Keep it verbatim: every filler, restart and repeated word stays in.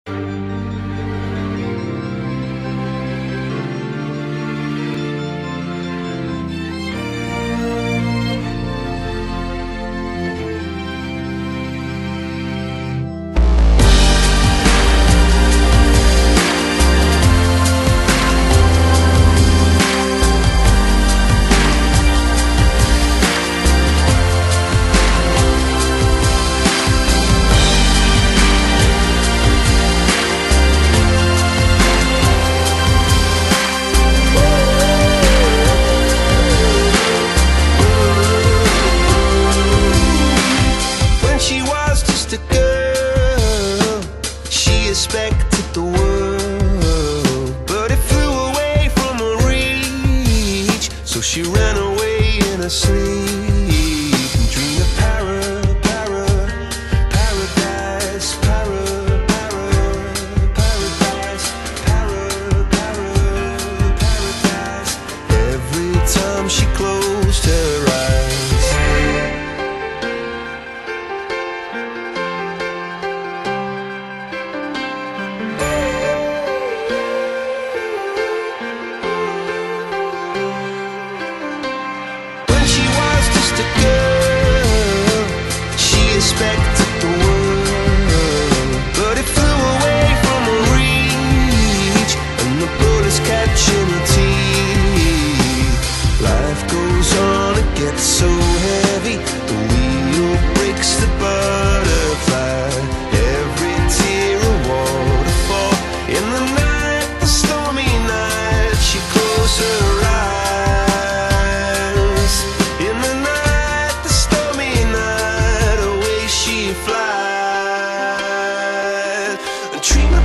Expected the world, but it flew away from her reach. So she ran away in her sleep and dreamed of para, para, paradise, para, para, paradise, para, para, paradise. Every time she closed her eyes. Expected the world, but it flew away from her reach, and the bullets catching her teeth. Life goes on, it gets so heavy, the wheel breaks the butterfly. Every tear a waterfall. In the night, the stormy night, she closed her eyes. In the night, the stormy night, she flies. A dream